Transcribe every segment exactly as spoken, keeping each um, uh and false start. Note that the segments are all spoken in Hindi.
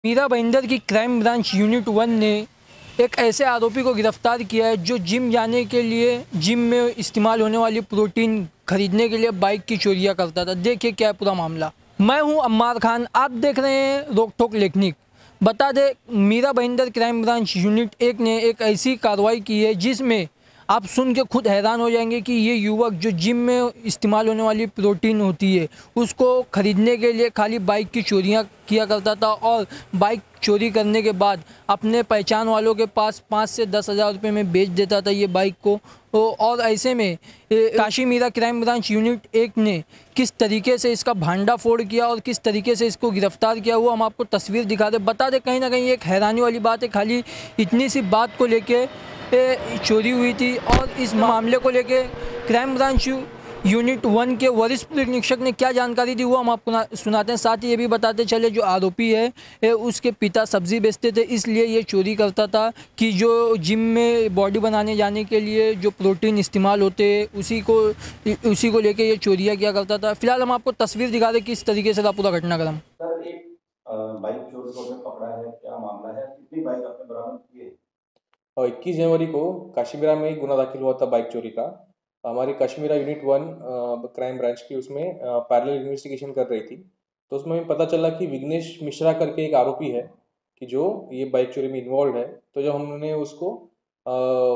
मीरा भाईंदर की क्राइम ब्रांच यूनिट वन ने एक ऐसे आरोपी को गिरफ्तार किया है जो जिम जाने के लिए जिम में इस्तेमाल होने वाली प्रोटीन खरीदने के लिए बाइक की चोरियां करता था। देखिए क्या है पूरा मामला। मैं हूं अम्मार खान, आप देख रहे हैं रोक टोक लेखनिक। बता दें, Mira Bhayander crime branch unit एक ने एक ऐसी कार्रवाई की है जिसमें आप सुन के खुद हैरान हो जाएंगे कि ये युवक जो जिम में इस्तेमाल होने वाली प्रोटीन होती है उसको ख़रीदने के लिए खाली बाइक की चोरियां किया करता था और बाइक चोरी करने के बाद अपने पहचान वालों के पास पाँच से दस हज़ार रुपये में बेच देता था ये बाइक को। और ऐसे में Kashi Mira crime branch unit एक ने किस तरीके से इसका भांडाफोड़ किया और किस तरीके से इसको गिरफ्तार किया वो हम आपको तस्वीर दिखा दे। बता दें, कहीं ना कहीं एक हैरानी वाली बात है, खाली इतनी सी बात को लेके चोरी हुई थी। और इस मामले को लेके क्राइम ब्रांच यूनिट वन के वरिष्ठ पुलिस निरीक्षक ने क्या जानकारी दी वो हम आपको सुनाते हैं। साथ ही ये भी बताते चले, जो आरोपी है उसके पिता सब्जी बेचते थे, इसलिए ये चोरी करता था कि जो जिम में बॉडी बनाने जाने के लिए जो प्रोटीन इस्तेमाल होते हैं उसी को उसी को लेके ये चोरियां किया करता था। फिलहाल हम आपको तस्वीर दिखा दें किस तरीके से था पूरा घटनाक्रम। सर, एक बाइक चोर को आपने पकड़ा है, क्या मामला है? कितनी बाइक आपने बरामद की है? और इक्कीस जनवरी को काशीमीरा में एक गुना दाखिल हुआ था बाइक चोरी का। हमारी Kashimira unit one crime branch की उसमें पैरेलल इन्वेस्टिगेशन कर रही थी, तो उसमें हमें पता चला कि विघ्नेश मिश्रा करके एक आरोपी है कि जो ये बाइक चोरी में इन्वॉल्व है। तो जब हमने उसको आ,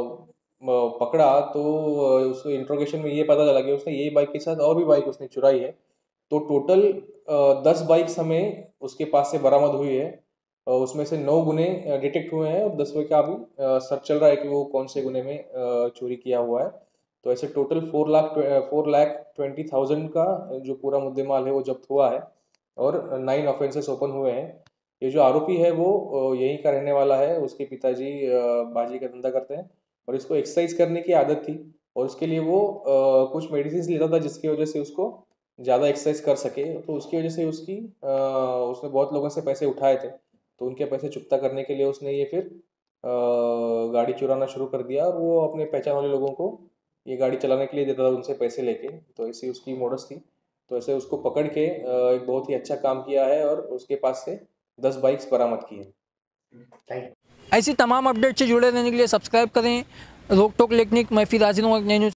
पकड़ा तो उसको इंट्रोगेशन में ये पता चला कि उसने यही बाइक के साथ और भी बाइक उसने चुराई है। तो टोटल दस बाइक्स हमें उसके पास से बरामद हुई है। उसमें से नौ गुने डिटेक्ट हुए हैं और दसवें का अभी सर्च चल रहा है कि वो कौन से गुने में चोरी किया हुआ है। तो ऐसे total four lakh four lakh twenty thousand का जो पूरा मुद्देमाल है वो जब्त हुआ है और नाइन ऑफेंसेस ओपन हुए हैं। ये जो आरोपी है वो यहीं का रहने वाला है, उसके पिताजी बाजी का धंधा करते हैं और इसको एक्सरसाइज करने की आदत थी और उसके लिए वो कुछ मेडिसिन लेता था जिसकी वजह से उसको ज़्यादा एक्सरसाइज कर सके। तो उसकी वजह से उसकी उसने बहुत लोगों से पैसे उठाए थे, तो उनके पैसे चुकता करने के लिए उसने ये फिर गाड़ी चुराना शुरू कर दिया और वो अपने पहचान वाले लोगों को ये गाड़ी चलाने के लिए देता था उनसे पैसे लेके। तो ऐसी उसकी मोडस थी। तो ऐसे उसको पकड़ के एक बहुत ही अच्छा काम किया है और उसके पास से दस बाइक्स बरामद की है। ऐसी तमाम अपडेट से जुड़े रहने के लिए सब्सक्राइब करें रोक टोक लेखनिक। मैं फिर हाजिर हूँ नई न्यूज़।